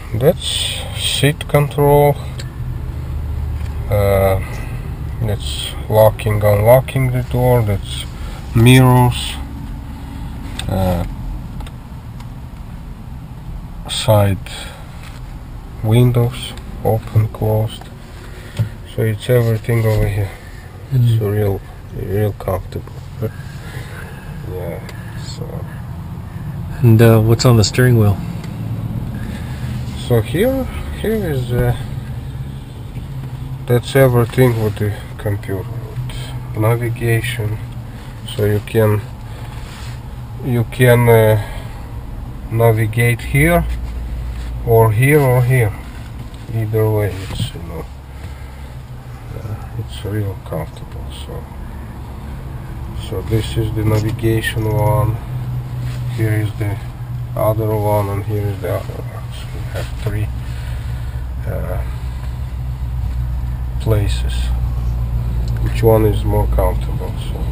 that's seat control. That's locking, unlocking the door. That's mirrors, side windows, open, closed. So it's everything over here. It's real comfortable. Yeah. So. And what's on the steering wheel? So here is that's everything with the computer. With navigation, so you can navigate here or here or here. Either way, it's it's real comfortable. So this is the navigation one. Here is the other one, and here is the other one. So we have three places. Which one is more comfortable? So